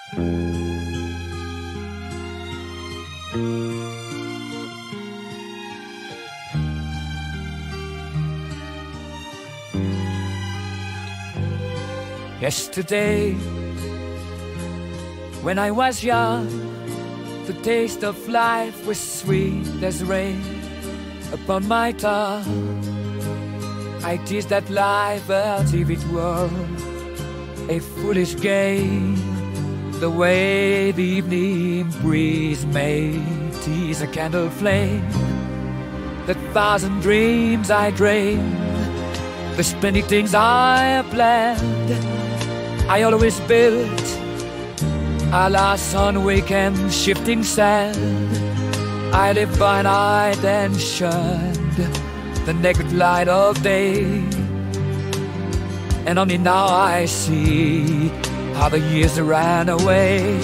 Yesterday, when I was young, the taste of life was sweet as rain upon my tongue. I teased that life as if it were a foolish game, the way the evening breeze may tease a candle flame. The thousand dreams I dreamed, the splendid things I have planned, I always built, alas, on weekend shifting sand. I lived by night and shunned the naked light of day, and only now I see how the years ran away.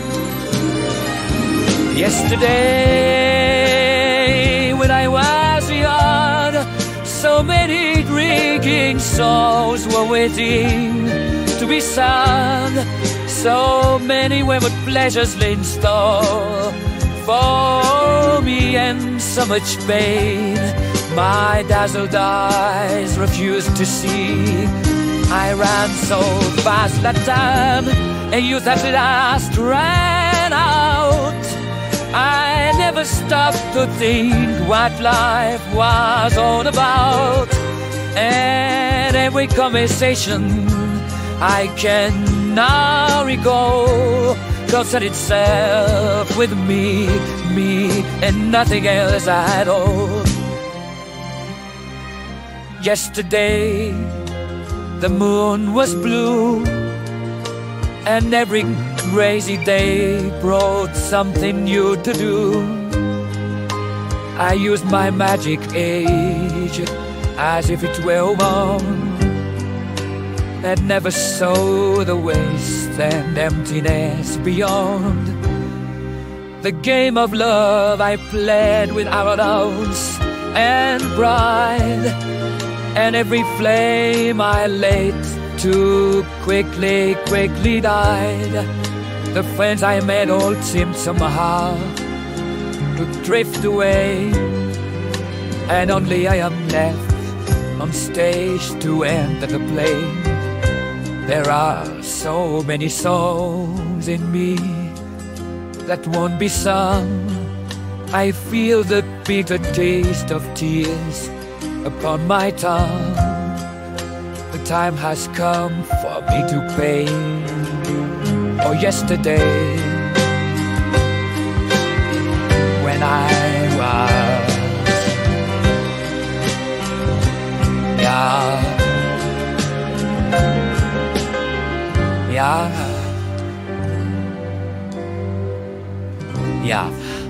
Yesterday, when I was young, so many drinking souls were waiting to be sung. So many wayward pleasures lay in store for me, and so much pain my dazzled eyes refused to see. I ran so fast that time, and youth at last ran out. I never stopped to think what life was all about, and every conversation I can now recall concerned itself with me, and nothing else at all. Yesterday, the moon was blue, and every crazy day brought something new to do. I used my magic age as if it were one, and never saw the waste and emptiness beyond. The game of love I played with arrogance and pride, and every flame I lit too quickly died. The friends I made all seemed somehow to drift away, and only I am left on stage to enter the play. There are so many songs in me that won't be sung. I feel the bitter taste of tears upon my tongue. The time has come for me to pay for yesterday, when I was young. Yeah.